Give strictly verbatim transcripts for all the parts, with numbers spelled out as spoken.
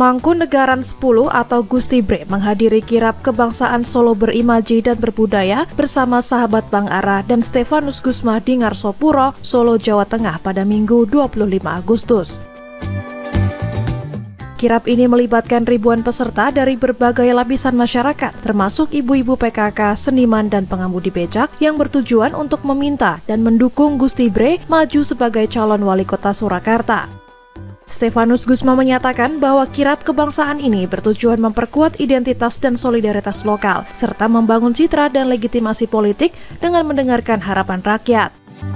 Mangkunegaran sepuluh atau Gusti Bre menghadiri kirap kebangsaan Solo berimaji dan berbudaya bersama sahabat Bang Ara dan Stefanus Gusma di Ngarsopuro, Solo, Jawa Tengah pada Minggu dua puluh lima Agustus. Kirap ini melibatkan ribuan peserta dari berbagai lapisan masyarakat, termasuk ibu-ibu P K K, seniman, dan pengemudi becak yang bertujuan untuk meminta dan mendukung Gusti Bre maju sebagai calon wali kota Surakarta. Stefanus Gusma menyatakan bahwa kirap kebangsaan ini bertujuan memperkuat identitas dan solidaritas lokal, serta membangun citra dan legitimasi politik dengan mendengarkan harapan rakyat.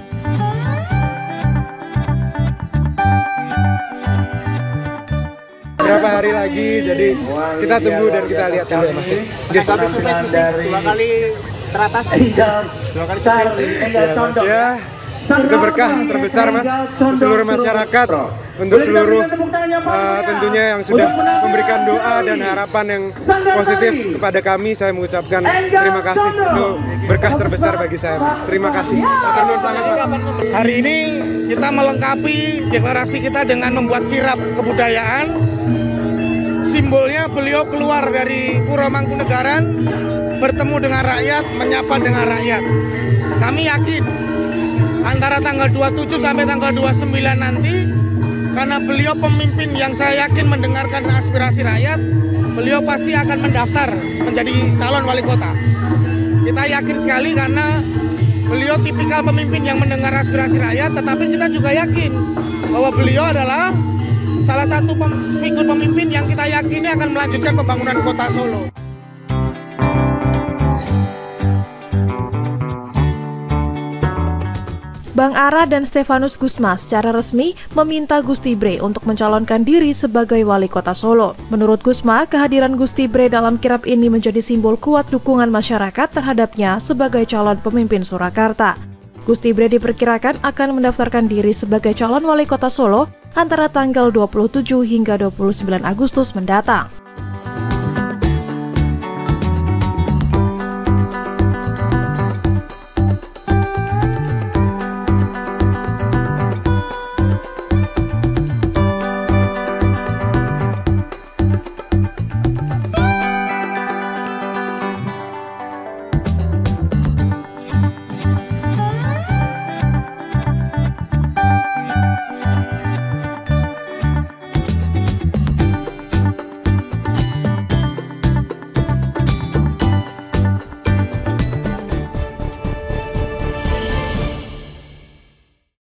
Berapa hari lagi, jadi kita tunggu dan kita lihat dulu ya Mas. Dua kali teratas, dua kali ya Mas ya. Itu berkah terbesar Mas untuk seluruh masyarakat, untuk seluruh uh, tentunya yang sudah memberikan doa dan harapan yang positif kepada kami. Saya mengucapkan terima kasih, itu berkah terbesar bagi saya Mas. Terima kasih. Terima sangat Mas. Hari ini kita melengkapi deklarasi kita dengan membuat kirap kebudayaan. Simbolnya beliau keluar dari Puro Mangkunegaran, bertemu dengan rakyat, menyapa dengan rakyat. Kami yakin antara tanggal dua puluh tujuh sampai tanggal dua puluh sembilan nanti, karena beliau pemimpin yang saya yakin mendengarkan aspirasi rakyat, beliau pasti akan mendaftar menjadi calon wali kota. Kita yakin sekali karena beliau tipikal pemimpin yang mendengar aspirasi rakyat, tetapi kita juga yakin bahwa beliau adalah salah satu figur pemimpin yang kita yakini akan melanjutkan pembangunan kota Solo. Bang Ara dan Stefanus Gusma secara resmi meminta Gusti Bre untuk mencalonkan diri sebagai wali kota Solo. Menurut Gusma, kehadiran Gusti Bre dalam kirap ini menjadi simbol kuat dukungan masyarakat terhadapnya sebagai calon pemimpin Surakarta. Gusti Bre diperkirakan akan mendaftarkan diri sebagai calon wali kota Solo antara tanggal dua puluh tujuh hingga dua puluh sembilan Agustus mendatang.